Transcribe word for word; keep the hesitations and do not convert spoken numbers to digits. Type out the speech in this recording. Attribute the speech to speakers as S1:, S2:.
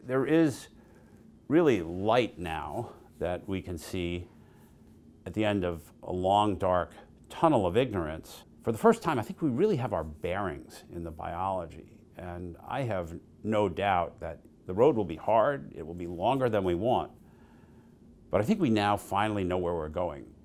S1: there is really light now that we can see at the end of a long, dark tunnel of ignorance. For the first time, I think we really have our bearings in the biology. And I have no doubt that the road will be hard, it will be longer than we want. But I think we now finally know where we're going.